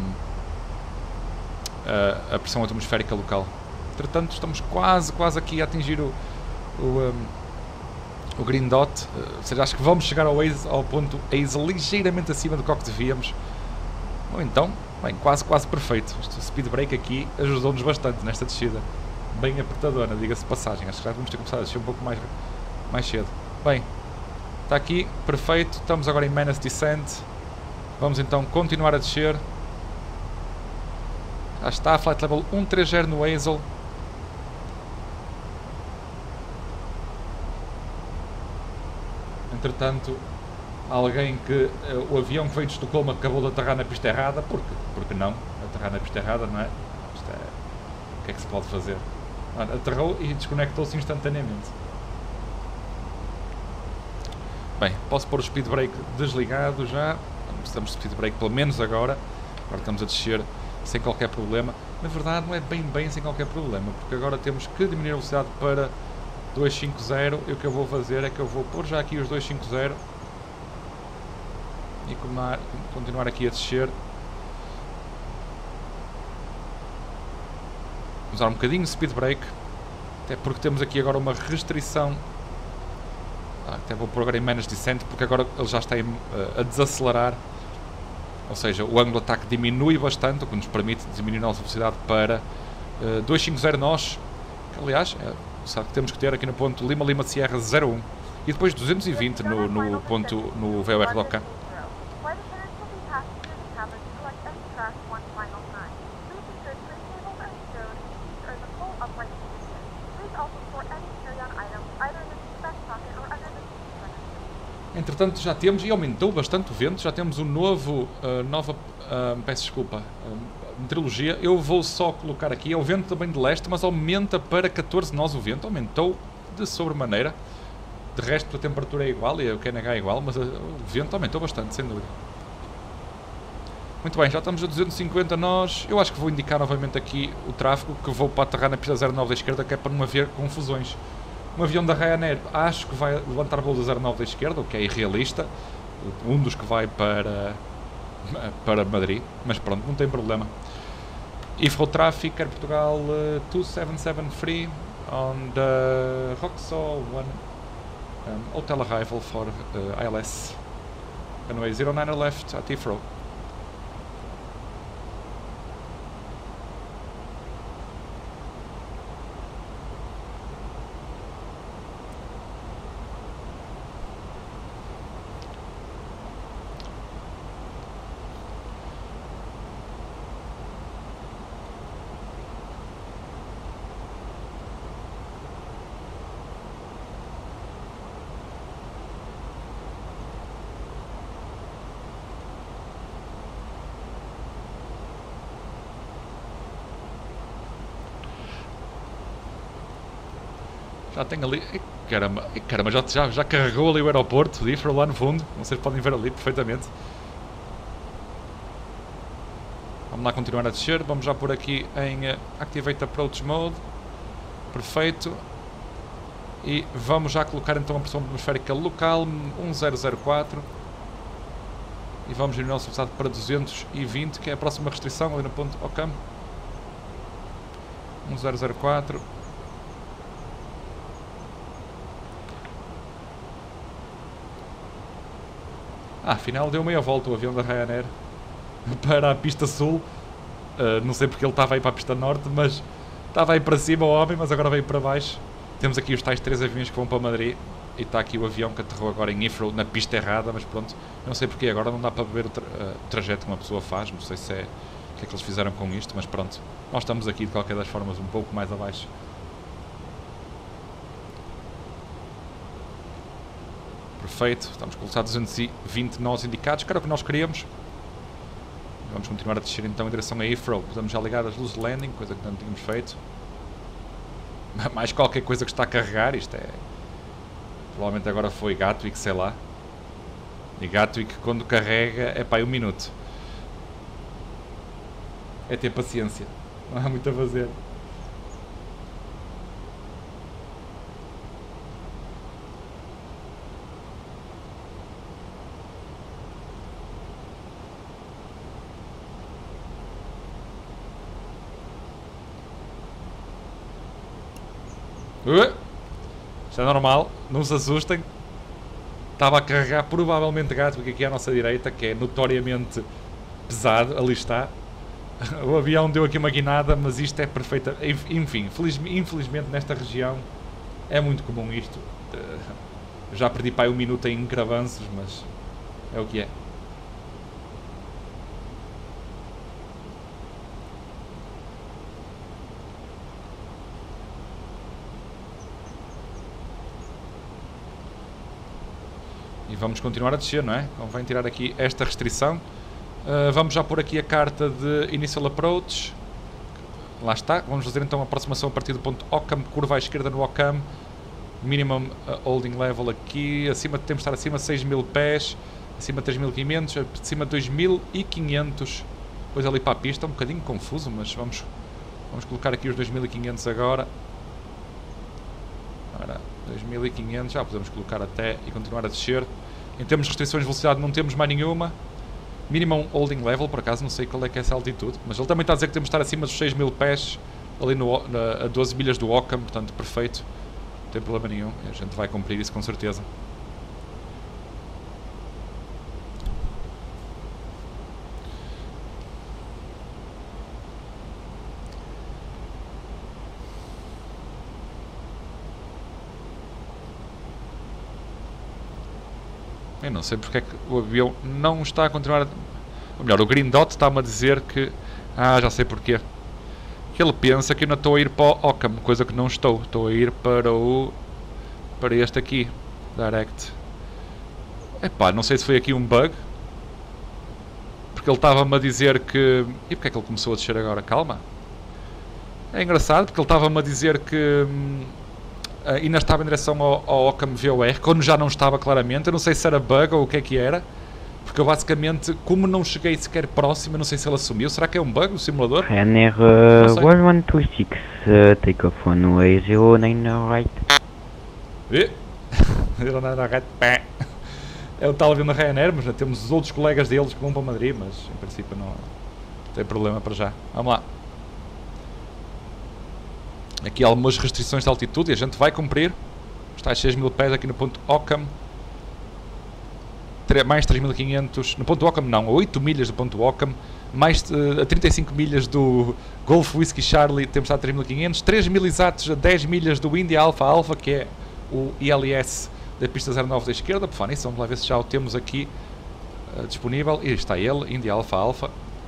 a, a pressão atmosférica local. Entretanto, estamos quase, quase aqui a atingir o, o, um, o Green Dot. Ou seja, acho que vamos chegar ao, Hazel, ao ponto Hazel ligeiramente acima do que devíamos. Ou então... Bem, quase, quase perfeito. Este speed break aqui ajudou-nos bastante nesta descida. Bem apertadona, diga-se de passagem. Acho que já vamos ter começado a descer um pouco mais, mais cedo. Bem, está aqui, perfeito. Estamos agora em Menace Descent. Vamos então continuar a descer. Já está, flight level cento e trinta no Hazel. Entretanto... alguém que uh, o avião que veio de Estocolmo acabou de aterrar na pista errada, porque, porque não, aterrar na pista errada, não é? Isto é, o que é que se pode fazer? Aterrou e desconectou-se instantaneamente. Bem, posso pôr o speed brake desligado já, não precisamos de speed brake pelo menos agora, agora estamos a descer sem qualquer problema. Na verdade não é bem bem sem qualquer problema, porque agora temos que diminuir a velocidade para duzentos e cinquenta, e o que eu vou fazer é que eu vou pôr já aqui os duzentos e cinquenta, e continuar aqui a descer. Usar um bocadinho de speed brake, até porque temos aqui agora uma restrição. Ah, até vou pôr agora em Menace Descent, porque agora ele já está a, a desacelerar, ou seja, o ângulo de ataque diminui bastante, o que nos permite diminuir a nossa velocidade para uh, duzentos e cinquenta nós, que aliás é, sabe que temos que ter aqui no ponto Lima Lima Sierra zero um, e depois duzentos e vinte no, no ponto no V O R do OCAM. Entretanto já temos, e aumentou bastante o vento, já temos um novo, uh, nova, uh, peço desculpa, uh, meteorologia. Eu vou só colocar aqui, é o vento também de leste, mas aumenta para catorze nós o vento, aumentou de sobremaneira. De resto a temperatura é igual e o Q N H é igual, mas uh, o vento aumentou bastante, sem dúvida. Muito bem, já estamos a duzentos e cinquenta nós. Eu acho que vou indicar novamente aqui o tráfego, que vou para aterrar na pista zero nove da esquerda, que é para não haver confusões. Um avião da Ryanair acho que vai levantar voo da zero nove da esquerda, o que é irrealista, um dos que vai para, para Madrid, mas pronto, não tem problema. Heathrow Traffic, Air Portugal uh, duzentos e setenta e sete free on the Roxo one um, hotel arrival for uh, I L S. Runway zero nine left at Heathrow. Já tem ali, caramba, caramba já, já, já carregou ali o aeroporto de Heathrow lá no fundo, vocês podem ver ali perfeitamente. Vamos lá continuar a descer, vamos já por aqui em uh, Activate Approach Mode, perfeito. E vamos já colocar então a pressão atmosférica local, um zero zero quatro. E vamos diminuir a nossa velocidade para duzentos e vinte, que é a próxima restrição ali no ponto OCAM. um zero zero quatro. Ah, afinal deu meia volta o avião da Ryanair para a pista sul. Uh, não sei porque ele estava aí para a pista norte, mas estava aí para cima o homem, mas agora veio para baixo. Temos aqui os tais três aviões que vão para Madrid. E está aqui o avião que aterrou agora em Heathrow, na pista errada, mas pronto. Não sei porque agora não dá para ver o, tra uh, o trajeto que uma pessoa faz. Não sei se é o que é que eles fizeram com isto, mas pronto. Nós estamos aqui de qualquer das formas um pouco mais abaixo. Perfeito, estamos com os duzentos e vinte nós indicados, que era o que nós queríamos. Vamos continuar a descer então em direção a Heathrow. Podemos já ligar as luzes de landing, coisa que não tínhamos feito. Mais qualquer coisa que está a carregar, isto é... Provavelmente agora foi Gatwick, sei lá. E Gatwick quando carrega é pá, um minuto. É ter paciência, não há muito a fazer. Uh, isto é normal, não se assustem. Estava a carregar provavelmente Gatwick aqui à nossa direita, que é notoriamente pesado, ali está. O avião deu aqui uma guinada, mas isto é perfeita. Enfim, feliz, infelizmente nesta região é muito comum isto. Eu já perdi para aí um minuto em cravanços, mas é o que é. E vamos continuar a descer, não é? Convém tirar aqui esta restrição. Uh, vamos já pôr aqui a carta de Initial Approach. Lá está. Vamos fazer então a aproximação a partir do ponto Occam, curva à esquerda no Occam. Minimum uh, holding level aqui. Acima, temos de estar acima de seis mil pés. Acima de três mil e quinhentos. Acima de dois mil e quinhentos. Depois ali para a pista. Um bocadinho confuso, mas vamos, vamos colocar aqui os dois mil e quinhentos agora. Ora, dois mil e quinhentos. Já podemos colocar até e continuar a descer. Em termos de restrições de velocidade não temos mais nenhuma. Minimum holding level, por acaso não sei qual é que é essa altitude, mas ele também está a dizer que temos de estar acima dos seis mil pés, ali no, na, a doze milhas do Occam, portanto perfeito, não tem problema nenhum, a gente vai cumprir isso com certeza. Eu não sei porque é que o avião não está a continuar a... Ou melhor, o Green Dot está-me a dizer que... Ah, já sei porquê. Que ele pensa que eu não estou a ir para o Occam, coisa que não estou. Estou a ir para o... Para este aqui. Direct. Epá, não sei se foi aqui um bug. Porque ele estava-me a dizer que... E porque é que ele começou a descer agora? Calma. É engraçado porque ele estava-me a dizer que... Uh, ainda estava em direção ao, ao Occam V O R, quando já não estava claramente. Eu não sei se era bug ou o que é que era, porque eu basicamente, como não cheguei sequer próximo, eu não sei se ele assumiu. Será que é um bug no simulador? Ryanair uh, one one two six, uh, take off on way zero nine right. zero nine right. É o tal avião da Ryanair, mas já temos os outros colegas deles que vão para Madrid, mas em princípio não tem problema para já. Vamos lá. Aqui há algumas restrições de altitude e a gente vai cumprir. Está a seis mil pés aqui no ponto Occam. Mais três mil e quinhentos. No ponto Occam não, a oito milhas do ponto Occam. Mais uh, a trinta e cinco milhas do Golf Whiskey Charlie, temos estado a três mil e quinhentos. três mil exatos a dez milhas do India Alpha Alpha, que é o I L S da pista zero nove da esquerda. Por favor, nisso, vamos lá ver se já o temos aqui uh, disponível. E está ele, India Alpha Alpha.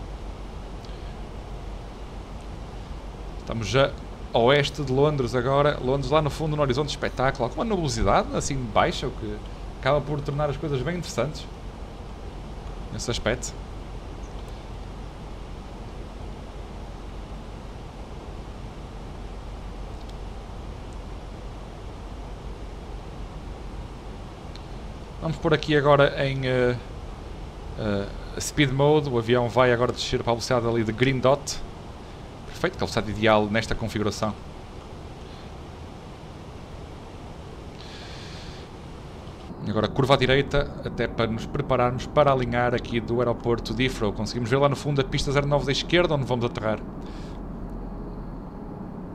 Estamos já a oeste de Londres agora. Londres lá no fundo, no horizonte, espetáculo. Com uma nebulosidade assim baixa, o que acaba por tornar as coisas bem interessantes nesse aspecto. Vamos pôr aqui agora em uh, uh, Speed Mode. O avião vai agora descer para a velocidade ali de Green Dot. Perfeito, que é a velocidade ideal nesta configuração. Agora curva à direita, até para nos prepararmos para alinhar aqui do aeroporto de Heathrow. Conseguimos ver lá no fundo a pista zero nove da esquerda, onde vamos aterrar.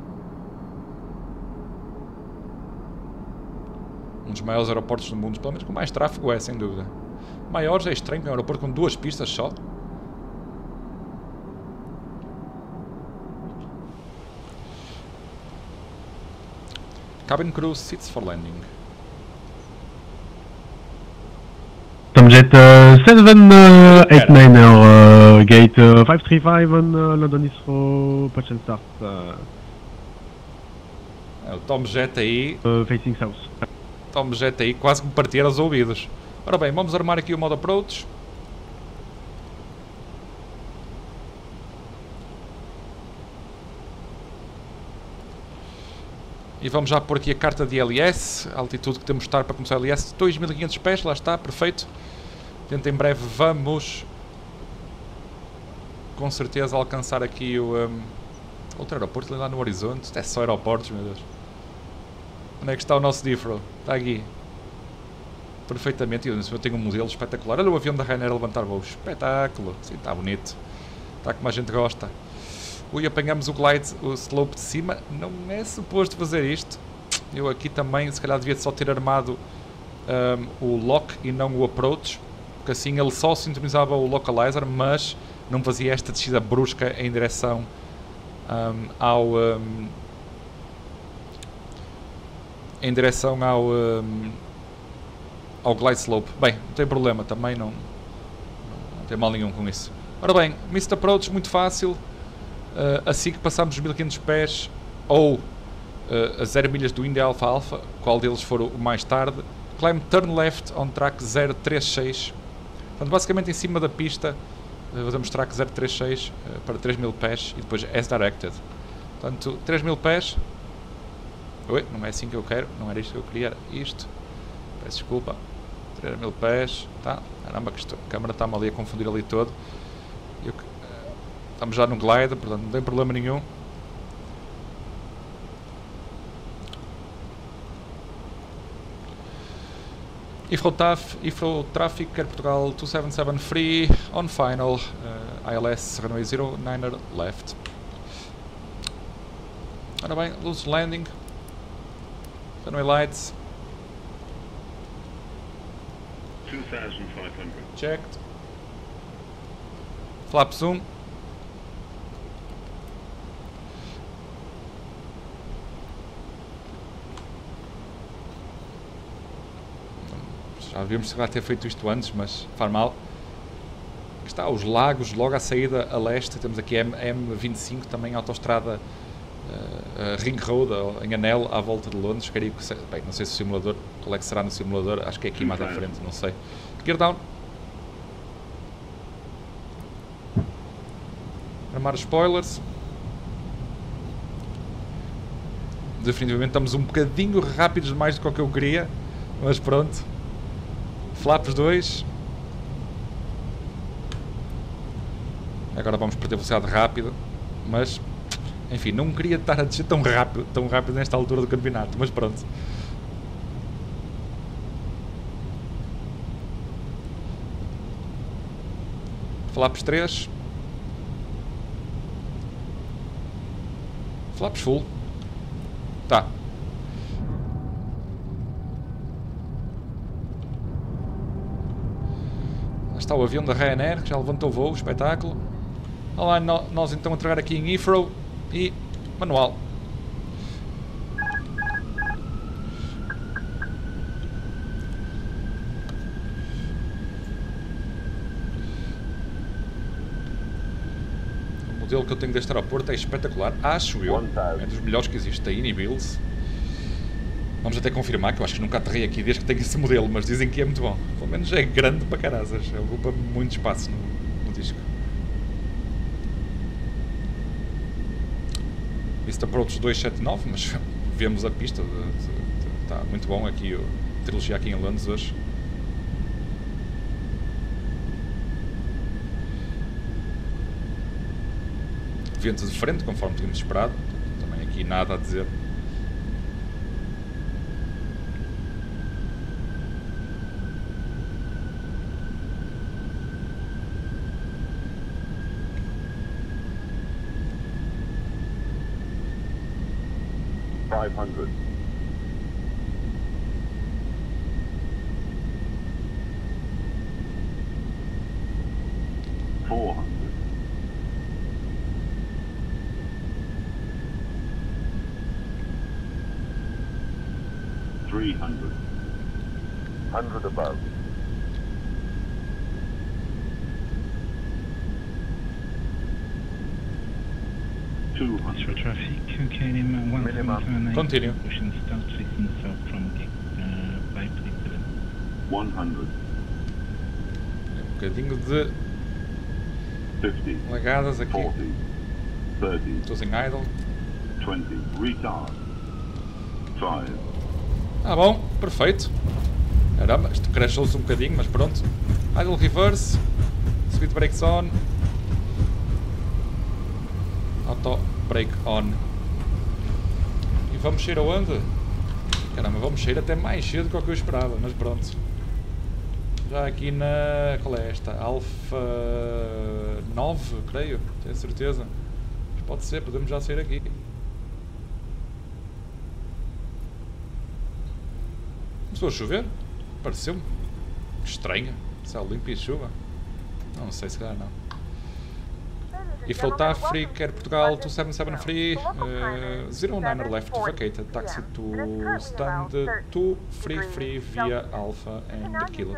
dos maiores aeroportos do mundo, pelo menos com mais tráfego é, sem dúvida. Maiores é estranho, é um aeroporto com duas pistas só. Cabin crew sits for landing. Tomjet uh, seven eight nine uh, gate uh, five three five on uh, London Heathrow, patch and start. Uh, é, o Tomjet aí. Uh, facing south. Tomjet aí quase que me partiram os ouvidos. Ora bem, vamos armar aqui o modo approach. E vamos já pôr aqui a carta de L S, a altitude que temos de estar para começar o L S, dois mil e quinhentos pés, lá está, perfeito. Dentro em breve vamos, com certeza, alcançar aqui o um, outro aeroporto lá no horizonte. Isto é só aeroportos, meu Deus. Onde é que está o nosso Heathrow? Está aqui. Perfeitamente, eu tenho um modelo espetacular. Olha o avião da Ryanair a levantar voos. Espetáculo, sim, está bonito. Está como a gente gosta. Ui, apanhamos o glide, o slope de cima. Não é suposto fazer isto. Eu aqui também, se calhar, devia só ter armado um, o lock e não o approach. Porque assim ele só sintonizava o localizer, mas não fazia esta descida brusca em direção um, ao... Um, em direção ao... Um, ao glide slope. Bem, não tem problema, também não, não tem mal nenhum com isso. Ora bem, missed approach, muito fácil. Uh, assim que passamos os mil e quinhentos pés ou uh, a zero milhas do India Alpha Alpha, qual deles for o mais tarde, climb turn left on track zero três seis. Portanto, basicamente em cima da pista uh, fazemos track zero três seis uh, para três mil pés e depois as directed. Portanto, três mil pés. Oi, não é assim que eu quero, não era isto que eu queria, era isto. Peço desculpa. três mil pés. Tá? Caramba, que isto, a câmera está-me ali a confundir ali todo. Eu, Estamos já no glide, portanto não tem problema nenhum. Heathrow Taf, Heathrow Traffic, Air Portugal two seven seven free, on final, uh, I L S runway zero niner left. Ora bem, loose landing, runway lights. two thousand five hundred. Checked. Flap zoom. Já devíamos ter feito isto antes, mas faz mal. Aqui está, os lagos, logo à saída a leste, temos aqui M vinte e cinco, também autoestrada uh, Ring Road, em anel, à volta de Londres. Queria que, bem, não sei se o simulador, qual é que será no simulador, acho que é aqui mais à frente, não sei. Gear down. Armar os spoilers. Definitivamente estamos um bocadinho rápidos demais do que eu queria, mas pronto. Flaps dois. Agora vamos perder velocidade rápida, mas enfim, não queria estar a descer tão rápido, tão rápido nesta altura do campeonato, mas pronto. Flaps três. Flaps full. Tá. Está o avião da Ryanair, que já levantou voo, espetáculo. Olá, no, nós então a entregar aqui em Heathrow e manual. O modelo que eu tenho deste aeroporto é espetacular, acho eu. É dos melhores que existe, a Inibills. Vamos até confirmar, que eu acho que nunca aterrei aqui desde que tenho esse modelo, mas dizem que é muito bom. Pelo menos é grande para caraças, ocupa muito espaço no, no disco. Missed Approach duzentos e setenta e nove, mas vemos a pista, está muito bom aqui, a trilogia aqui em Londres hoje. Vento de frente, conforme tínhamos esperado, também aqui nada a dizer. five hundred. three hundred. one hundred above. two hundred. Extra traffic, K L M one seven seven nine. Continue. Ocean start facing south from gate uh, five three seven. one hundred. Um bocadinho de fifty. lagadas aqui. forty. thirty. Estou sem idle. twenty. Retard. five. Ah bom, perfeito. Caramba, isto crashou-se um bocadinho, mas pronto. Idle reverse. Speed brakes on. Auto brake on. E vamos sair aonde? Caramba, vamos sair até mais cedo do que o que eu esperava, mas pronto. Já aqui na... qual é esta? Alfa nove, creio, tenho certeza. Mas pode ser, podemos já sair aqui. Começou a chover? Pareceu-me. Estranho. Céu limpo e chuva. Não sei, se calhar não. If Road está free, quer Portugal, two seven seven free, uh, zero nine left, vacated, taxi to stand two free free via Alpha and Kilo.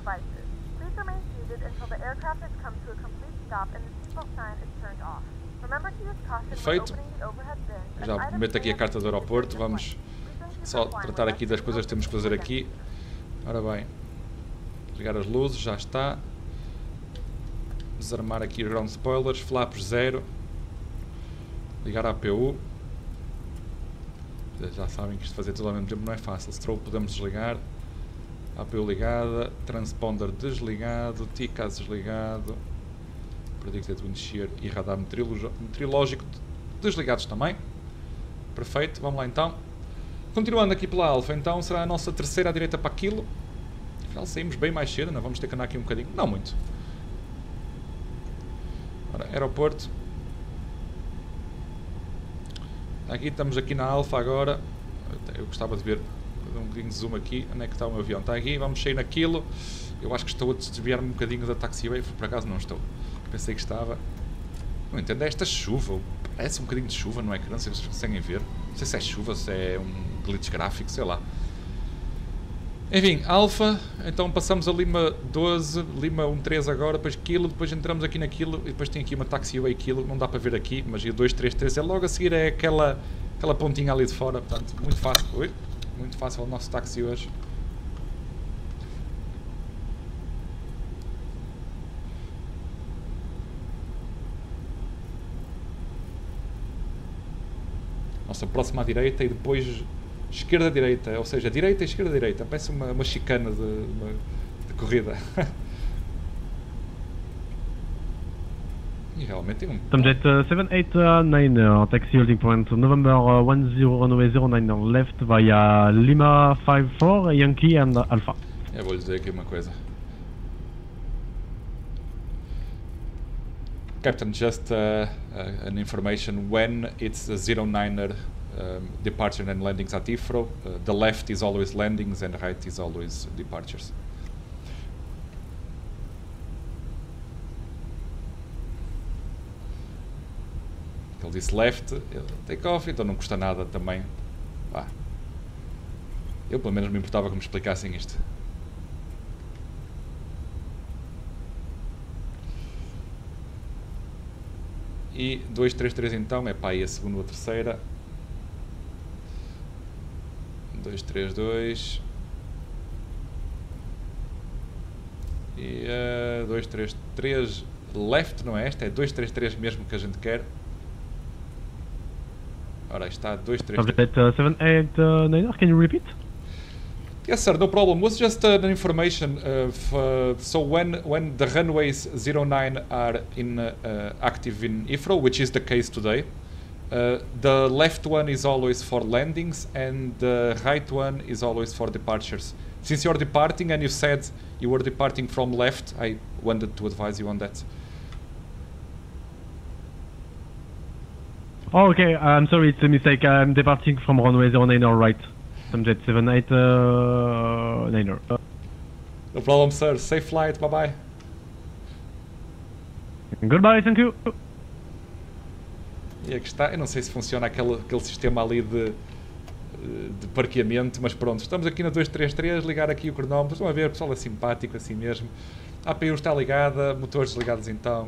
Perfeito. Já meto aqui a carta do aeroporto, vamos só tratar aqui das coisas que temos que fazer aqui. Ora bem, ligar as luzes, já está. Desarmar aqui os ground spoilers, flaps zero, ligar a A P U. Já sabem que isto fazer tudo ao mesmo tempo não é fácil. Strobe podemos desligar, A P U ligada, transponder desligado, T C A S desligado, predicted wind shear e radar meteorológico desligados também. Perfeito, vamos lá então. Continuando aqui pela Alfa, então será a nossa terceira à direita para aquilo. Afinal saímos bem mais cedo, não vamos ter que andar aqui um bocadinho, não muito. Ora, aeroporto. Aqui estamos aqui na Alfa agora. Eu gostava de ver um bocadinho de zoom aqui. Onde é que está o meu avião? Está aqui, vamos sair naquilo. Eu acho que estou a desviar-me um bocadinho da taxiway, por acaso não estou. Pensei que estava. Não entendo, é esta chuva. Parece um bocadinho de chuva no ecrã, se vocês conseguem ver. Não sei se é chuva, se é um glitch gráfico, sei lá. Enfim, Alfa, então passamos a Lima doze, Lima um três agora, depois Kilo, depois entramos aqui naquilo e depois tem aqui uma taxiway Kilo, não dá para ver aqui, mas o dois três três é logo a seguir, é aquela, aquela pontinha ali de fora, portanto, muito fácil, ui, muito fácil o nosso táxi hoje. Nossa próxima à direita e depois esquerda-direita, ou seja, direita e esquerda-direita, parece uma, uma chicana de, uma, de corrida. E realmente tem um... Estamos at uh, seven eight nine, uh, taxi holding point, November uh, one zero runway zero nine left via Lima five four, Yankee and Alpha. Eu vou lhe dizer aqui uma coisa. Captain, just uh, uh, an information, when it's a zero niner um, departure and landings at Heathrow, uh, the left is always landings and right is always departures. Ele disse left, take off, então não custa nada também. Pá. Eu pelo menos me importava que me explicassem isto. E dois três três então, é para aí a segunda ou a terceira. dois três dois. E uh, dois três três left, não é esta? É dois três três mesmo que a gente quer. Ora, está dois três três. At seven eight nine, can you repeat? Yes, sir, no problem. Was just uh, an information. Uh, uh, so when when the runways zero nine are in uh, uh, active in Heathrow, which is the case today, uh, the left one is always for landings and the right one is always for departures. Since you're departing and you said you were departing from left, I wanted to advise you on that. Oh, okay, I'm sorry, it's a mistake. I'm departing from runway zero nine right. Jet seven eight niner. Uh, No problem, sir. Safe flight. Bye bye. Goodbye, thank you. E aqui está. Eu não sei se funciona aquele, aquele sistema ali de de parqueamento, mas pronto, estamos aqui na dois três três, ligar aqui o cronómetro, estão a ver, o pessoal é simpático assim mesmo, a A P U está ligada, motores desligados então,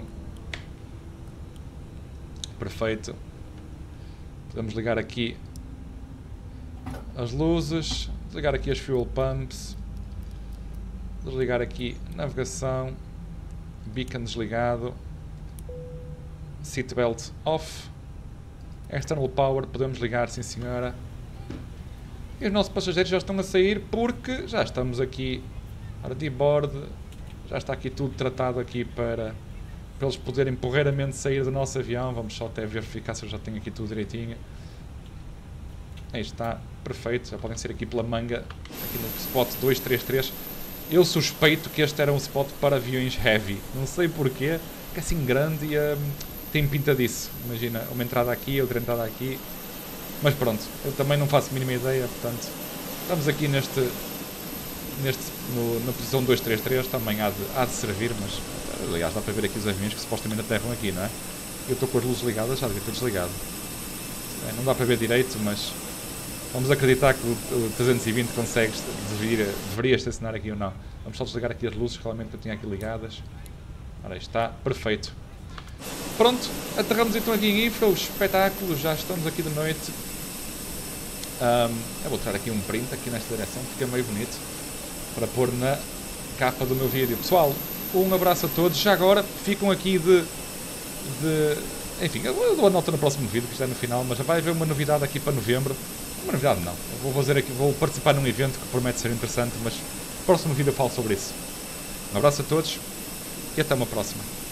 perfeito, podemos ligar aqui as luzes, desligar aqui as fuel pumps, desligar aqui navegação, beacon desligado, seatbelt off, external power podemos ligar, sim senhora. E os nossos passageiros já estão a sair porque já estamos aqui de bordo, já está aqui tudo tratado aqui para, para eles poderem porreiramente sair do nosso avião. Vamos só até verificar se eu já tenho aqui tudo direitinho. Aí está, perfeito, já podem sair aqui pela manga, aqui no spot dois três três. Eu suspeito que este era um spot para aviões heavy, não sei porquê, que é assim grande e um, tem pinta disso. Imagina, uma entrada aqui, outra entrada aqui. Mas pronto, eu também não faço a mínima ideia, portanto, estamos aqui neste, neste no, na posição dois três três, também há de, há de servir, mas, aliás, dá para ver aqui os aviões que supostamente aterram aqui, não é? Eu estou com as luzes ligadas, já devia ter desligado. É, não dá para ver direito, mas vamos acreditar que o, o trezentos e vinte consegue, deveria, deveria estacionar aqui ou não. Vamos só desligar aqui as luzes, realmente que eu tinha aqui ligadas. Ora, está, perfeito. Pronto, aterramos então aqui em Heathrow, espetáculo, já estamos aqui de noite. Um, eu vou tirar aqui um print aqui nesta direção, fica meio bonito, para pôr na capa do meu vídeo. Pessoal, um abraço a todos, já agora ficam aqui de... de enfim, eu dou a nota no próximo vídeo, que está no final, mas vai haver uma novidade aqui para novembro. Uma novidade não, eu vou fazer aqui, vou participar num evento que promete ser interessante, mas no próximo vídeo eu falo sobre isso. Um abraço a todos e até uma próxima.